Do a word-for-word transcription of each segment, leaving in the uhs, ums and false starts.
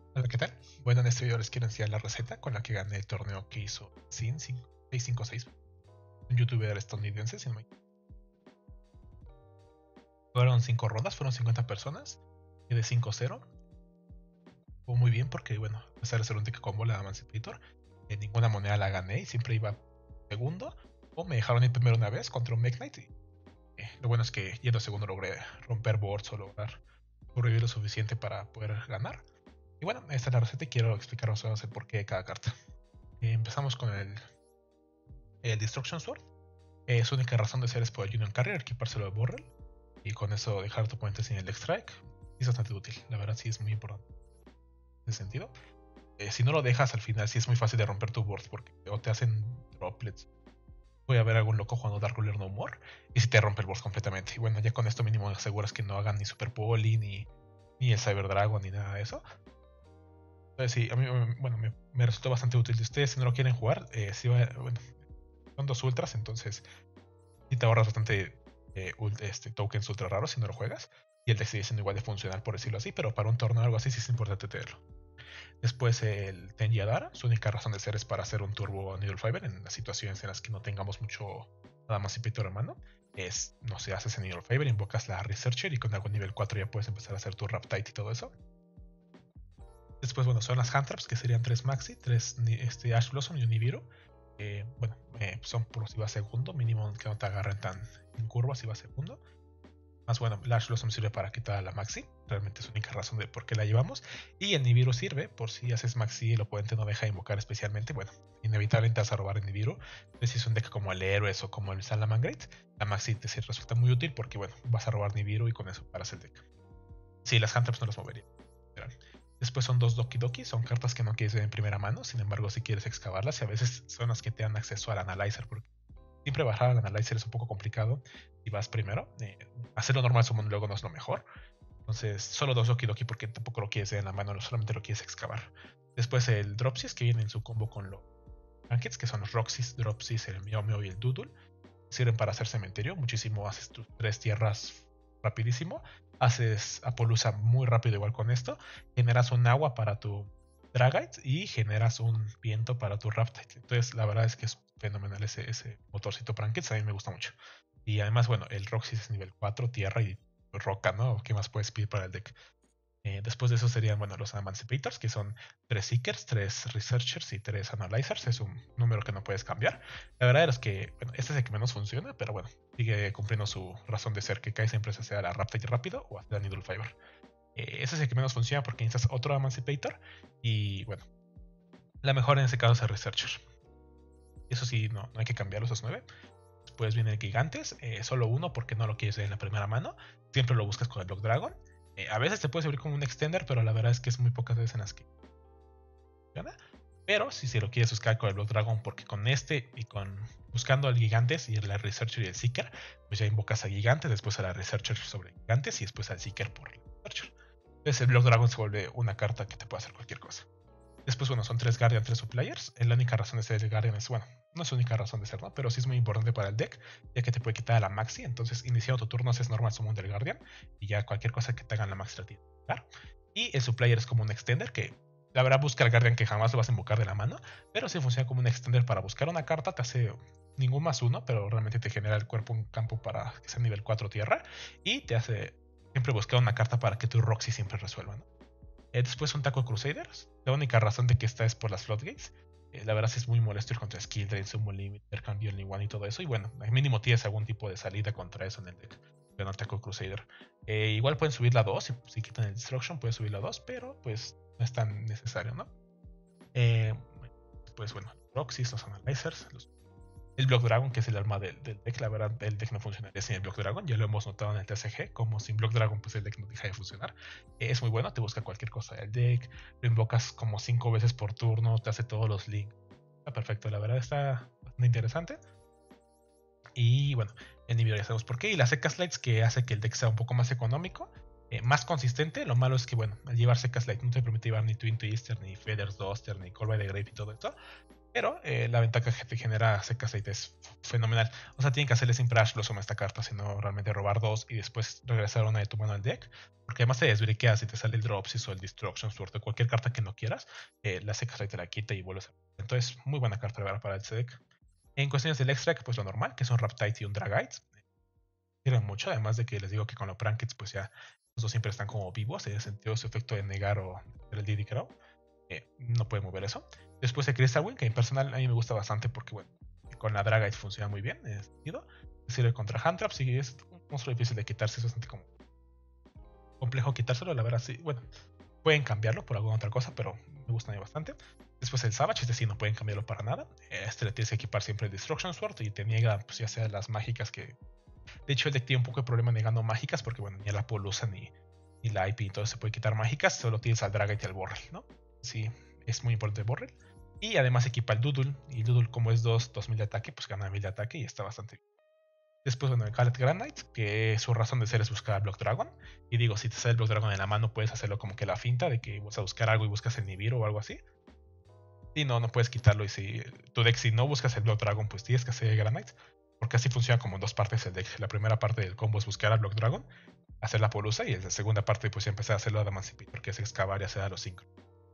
Hola, ¿qué tal? Bueno, en este video les quiero enseñar la receta con la que gané el torneo que hizo Sin seis cinco seis, un youtuber estadounidense. Sin me- Fueron cinco rondas, fueron cincuenta personas, y de cinco cero. Fue muy bien porque, bueno, a pesar de ser un deck combo, la Emancipator, en ninguna moneda la gané y siempre iba segundo, o me dejaron ir primero una vez contra un Mech Knight. Y, eh, lo bueno es que yendo segundo logré romper boards o lograr sobrevivir lo suficiente para poder ganar. Y bueno, esta es la receta y quiero explicaros el porqué de cada carta. Eh, empezamos con el, el Destruction Sword. Eh, su única razón de ser es poder Union Carrier, equipárselo de Borrel y con eso dejar a tu oponente sin el Strike. Es bastante útil, la verdad sí es muy importante en ese sentido. Eh, si no lo dejas al final sí es muy fácil de romper tu board porque o te hacen droplets. Voy a ver algún loco jugando Dark Ruler No More y si te rompe el board completamente. Y bueno, ya con esto mínimo aseguras que no hagan ni Super Poli, ni, ni el Cyber Dragon, ni nada de eso. Entonces sí, a mí bueno, me, me resultó bastante útil. Si ustedes si no lo quieren jugar, eh, sí va, bueno, son dos ultras, entonces y te ahorras bastante eh, este, tokens ultra raros si no lo juegas. Y el deck sigue siendo igual de funcional, por decirlo así, pero para un torneo o algo así sí es importante tenerlo. Después el Tenji Adara, su única razón de ser es para hacer un turbo Needle Fiber en las situaciones en las que no tengamos mucho nada más Emancipator en mano. Es, no sé, haces el Needle Fiber, invocas la Researcher y con algo nivel cuatro ya puedes empezar a hacer tu Raptite y todo eso. Después, bueno, son las Hand Traps, que serían tres Maxi, tres este, Ash Blossom y un Nibiru. Eh, bueno, eh, son por si va segundo, mínimo que no te agarren tan en curva si va segundo. Más bueno, el Ash Blossom sirve para quitar a la Maxi, realmente es la única razón de por qué la llevamos. Y el Nibiru sirve por si haces Maxi y el oponente no deja invocar especialmente. Bueno, inevitablemente vas a robar el Nibiru. Entonces, si es un deck como el Héroes o como el Salamangreat, la Maxi te resulta muy útil porque, bueno, vas a robar Nibiru y con eso paras el deck. Sí, las Handtraps no las movería. Después son dos Doki Doki, son cartas que no quieres ver en primera mano, sin embargo si quieres excavarlas y a veces son las que te dan acceso al Analyzer, porque siempre bajar al Analyzer es un poco complicado si vas primero. Eh, hacerlo normal summon luego no es lo mejor. Entonces solo dos Doki Doki porque tampoco lo quieres ver en la mano, solamente lo quieres excavar. Después el Dropsys que viene en su combo con los Blankets, que son los Roxys, Dropsys, el Meow Meow y el Doodle. Sirven para hacer cementerio, muchísimo, haces tus tres tierras rapidísimo, haces Apollousa muy rápido igual con esto, generas un agua para tu Dragite y generas un viento para tu Raptite. Entonces la verdad es que es fenomenal ese, ese motorcito Prankets, a mí me gusta mucho. Y además, bueno, el Roxy es nivel cuatro, tierra y roca, ¿no? ¿Qué más puedes pedir para el deck? Eh, después de eso serían, bueno, los Emancipators, que son tres Seekers, tres Researchers y tres Analyzers. Es un número que no puedes cambiar. La verdad es que, bueno, este es el que menos funciona, pero bueno, sigue cumpliendo su razón de ser, que cada siempre se sea la Raptite rápido o hacer la Needle Fiber. Eh, ese es el que menos funciona porque necesitas otro Emancipator y, bueno, la mejor en ese caso es el Researcher. Eso sí, no, no hay que cambiar esos nueve. Después viene el Gigantes, eh, solo uno porque no lo quieres en la primera mano. Siempre lo buscas con el Block Dragon. Eh, a veces te puede servir como un extender, pero la verdad es que es muy pocas veces en las que funciona. Pero si se lo quieres buscar con el Blood Dragon, porque con este y con buscando al Gigantes y la Researcher y el Seeker, pues ya invocas a Gigantes, después a la Researcher sobre Gigantes y después al Seeker por la Researcher. Entonces el Blood Dragon se vuelve una carta que te puede hacer cualquier cosa. Después, bueno, son tres Guardian, tres Suppliers. La única razón de ser el Guardian es, bueno, no es la única razón de ser, ¿no? Pero sí es muy importante para el deck, ya que te puede quitar a la Maxi. Entonces, iniciando tu turno, haces normal summon del Guardian y ya cualquier cosa que te hagan la Maxi la tienes que quitar. Y el Supplier es como un extender que la verdad busca al Guardian que jamás lo vas a invocar de la mano, pero sí funciona como un extender para buscar una carta, te hace ningún más uno, pero realmente te genera el cuerpo un campo para que sea nivel cuatro tierra y te hace siempre buscar una carta para que tu Roxy siempre resuelva, ¿no? Eh, después un Taco Crusaders. La única razón de que esta es por las Floodgates. Eh, la verdad sí es muy molesto ir contra Skill Drain, Summon Limit, Intercambio, Only One y todo eso. Y bueno, al mínimo tienes algún tipo de salida contra eso en el deck. Pero no Taco Crusader. Eh, igual pueden subir la dos. Si, si quitan el Destruction, pueden subir la dos. Pero pues no es tan necesario, ¿no? Eh, pues bueno, Roxys, los Analyzers, los el Block Dragon, que es el arma del, del deck. La verdad, el deck no funcionaría sin el Block Dragon. Ya lo hemos notado en el T C G, como sin Block Dragon, pues el deck no deja de funcionar. Eh, es muy bueno, te busca cualquier cosa del deck, lo invocas como cinco veces por turno, te hace todos los links. Está perfecto, la verdad está bastante interesante. Y bueno, el nivel ya sabemos por qué. Y las secas lights que hace que el deck sea un poco más económico, eh, más consistente. Lo malo es que, bueno, al llevar secas lights no te permite llevar ni Twin Twister, ni Feathers Duster, ni Call by the Grave y todo esto. Pero eh, la ventaja que te genera Seca Aceite es fenomenal. O sea, tienen que hacerle siempre Ash Blossom a esta carta, sino realmente robar dos y después regresar una de tu mano al deck. Porque además te desbriquea si te sale el Dropsy o el Destruction Sword o cualquier carta que no quieras. Eh, la Seca Aceite la quita y vuelves a... Entonces, muy buena carta para ese deck. En cuestiones del extra, pues lo normal, que son Raptite y un Dragite. Sirven mucho, además de que les digo que con los Prankets, pues ya los dos siempre están como vivos, en el sentido de su efecto de negar o hacer el Diddy Crow. Eh, no puede mover eso. Después el Crystal Wing, que en personal a mí me gusta bastante porque, bueno, con la Dragite funciona muy bien en ese sentido. Sirve contra Hand Traps y es un monstruo difícil de quitarse, es bastante como complejo quitárselo, la verdad, sí. Bueno, pueden cambiarlo por alguna otra cosa, pero me gusta a mí bastante. Después el Savage, este sí no pueden cambiarlo para nada. Este le tienes que equipar siempre el Destruction Sword y te niega, pues ya sea las mágicas que. De hecho, el deck tiene un poco de problema negando mágicas porque, bueno, ni la Polusa ni, ni la I P, entonces se puede quitar mágicas, solo tienes al Dragite y al Borrel, ¿no? Sí, es muy importante el Borrel. Y además equipa el Doodle, y el Doodle, como es dos mil de ataque, pues gana mil de ataque y está bastante bien. Después, bueno, el Gallet Granite, que su razón de ser es buscar al Block Dragon. Y digo, si te sale el Block Dragon en la mano, puedes hacerlo como que la finta de que vas a buscar algo y buscas el Nibiru o algo así. Y no, no puedes quitarlo. Y si tu deck, si no buscas el Block Dragon, pues tienes que hacer el Granite. Porque así funciona como en dos partes el deck. La primera parte del combo es buscar al Block Dragon, hacer la Polusa, y en la segunda parte, pues ya empezar a hacerlo de Emancipator, que es excavar y hacer a los cinco.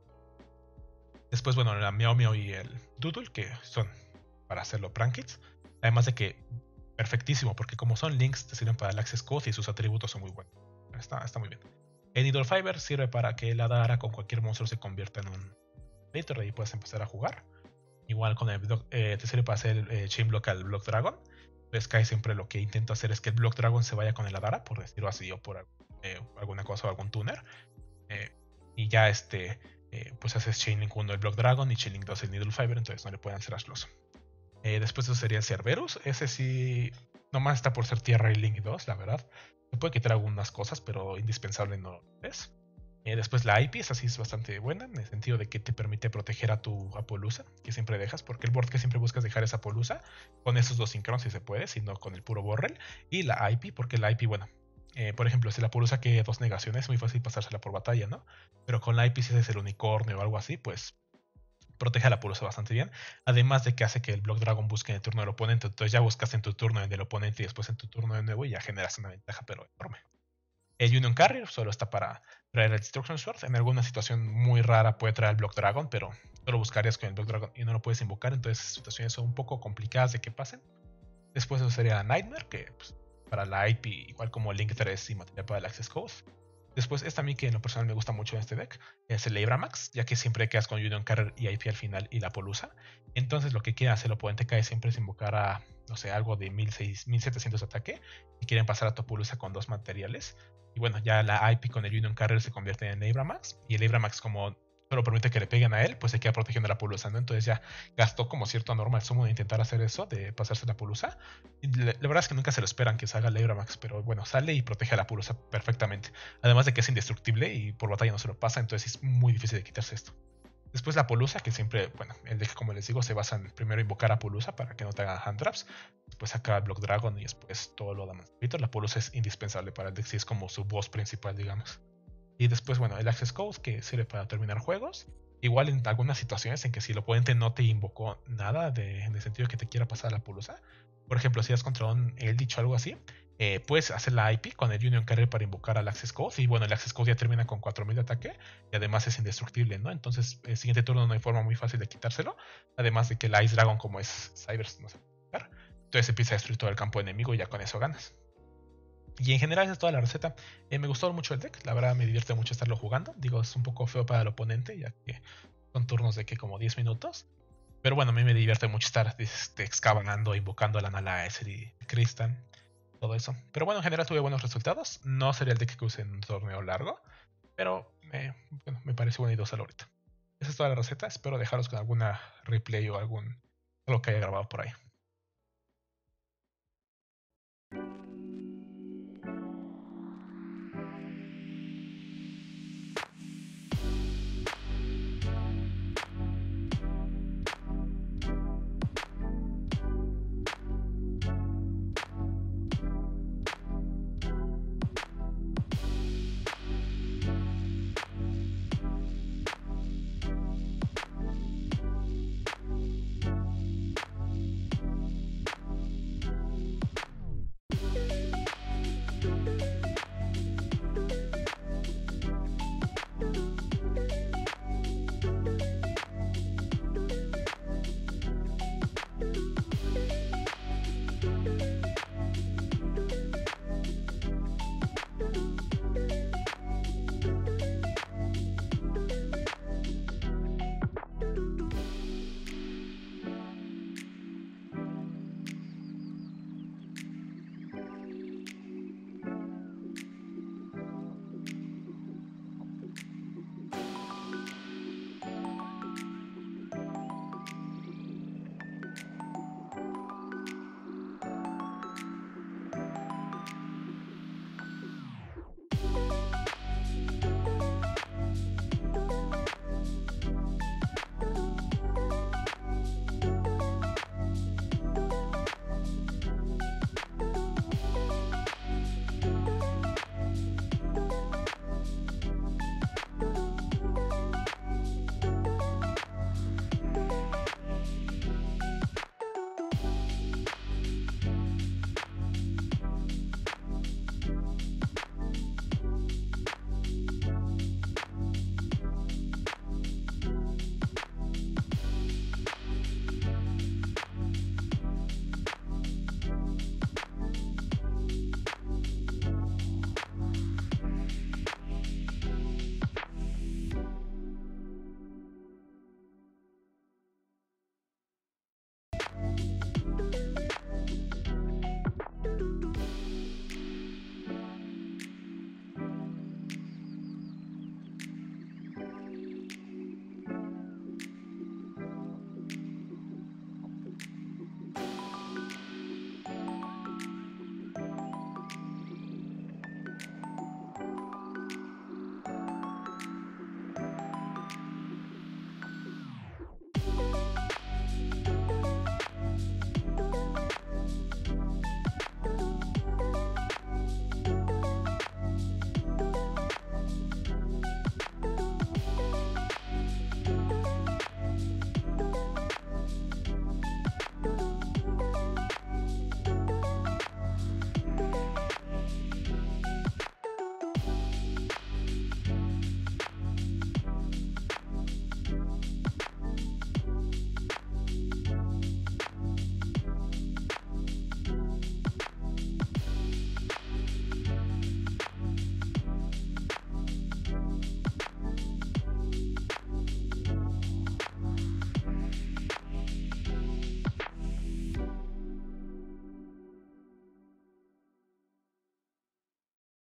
Después, bueno, la Meow Meow y el Doodle, que son para hacerlo Prankits. Además de que perfectísimo, porque como son links, te sirven para el Access Code y sus atributos son muy buenos. Está, está muy bien. El Needle Fiber sirve para que el Adara con cualquier monstruo se convierta en un Predator y puedes empezar a jugar. Igual con el block, eh, te sirve para hacer el eh, Chain Block al Block Dragon. Pues cae siempre lo que intento hacer es que el Block Dragon se vaya con el Adara, por decirlo así, o por eh, alguna cosa o algún tuner. Eh, y ya este, eh, pues haces Chainlink uno el Block Dragon y Chainlink dos el Needle Fiber, entonces no le pueden hacer Ashloss. Eh, después eso sería el Cerberus. Ese sí, nomás está por ser Tierra y Link dos, la verdad. Se puede quitar algunas cosas, pero indispensable no es. Eh, después la I P, esa sí es bastante buena, en el sentido de que te permite proteger a tu Apolusa, que siempre dejas, porque el board que siempre buscas dejar es Apolusa, con esos dos sincronos si se puede, sino con el puro Borrel. Y la I P, porque la I P, bueno, eh, por ejemplo, si la Apolusa que dos negaciones, es muy fácil pasársela por batalla, ¿no? Pero con la I P, si es el unicornio o algo así, pues protege a la Pulusa bastante bien. Además de que hace que el Block Dragon busque en el turno del oponente. Entonces ya buscas en tu turno en el oponente y después en tu turno de nuevo y ya generas una ventaja, pero enorme. El Union Carrier solo está para traer el Destruction Sword. En alguna situación muy rara puede traer el Block Dragon, pero solo buscarías con el Block Dragon y no lo puedes invocar. Entonces situaciones son un poco complicadas de que pasen. Después eso sería Nightmare, que pues, para la I P, igual como Link tres y material para el Access Code. Después, esta a mí que en lo personal me gusta mucho en este deck es el Abramax, ya que siempre quedas con Union Carrier y I P al final y la Polusa. Entonces, lo que quieren hacer el oponente cae siempre es invocar a, no sé, algo de mil setecientos de ataque y quieren pasar a tu Polusa con dos materiales. Y bueno, ya la I P con el Union Carrier se convierte en Abramax y el Abramax, como solo permite que le peguen a él, pues se queda protegiendo la Polusa, ¿no? Entonces ya gastó como cierto normal sumo de intentar hacer eso, de pasarse la Polusa. Y la, la verdad es que nunca se lo esperan que salga el Abramax, pero bueno, sale y protege a la Polusa perfectamente. Además de que es indestructible y por batalla no se lo pasa, entonces es muy difícil de quitarse esto. Después la Polusa, que siempre, bueno, el deck como les digo se basa en primero invocar a Polusa para que no te hagan hand traps, después saca el Block Dragon y después todo lo demás. La Polusa es indispensable para el deck, si es como su boss principal, digamos. Y después, bueno, el Access Code, que sirve para terminar juegos. Igual en algunas situaciones en que si el oponente no te invocó nada de, en el sentido de que te quiera pasar la Pulusa, por ejemplo, si has contra un Eldritch o algo así, eh, puedes hacer la I P con el Union Carrier para invocar al Access Code. Y bueno, el Access Code ya termina con cuatro mil de ataque y además es indestructible, ¿no? Entonces, el siguiente turno no hay forma muy fácil de quitárselo. Además de que el Ice Dragon, como es Cybers, no se puede quitar. Entonces empieza a destruir todo el campo enemigo y ya con eso ganas. Y en general esa es toda la receta. Eh, me gustó mucho el deck, la verdad me divierte mucho estarlo jugando. Digo, es un poco feo para el oponente, ya que son turnos de que como diez minutos. Pero bueno, a mí me divierte mucho estar este, excavando, invocando a la Nalaeser y Kristan, todo eso. Pero bueno, en general tuve buenos resultados. No sería el deck que use en un torneo largo, pero eh, bueno, me parece buena idea ahorita. Esa es toda la receta. Espero dejaros con alguna replay o algún algo que haya grabado por ahí.